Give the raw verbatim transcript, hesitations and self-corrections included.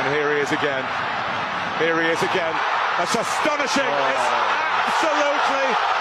And here he is again. Here he is again. That's astonishing. Oh. It's absolutely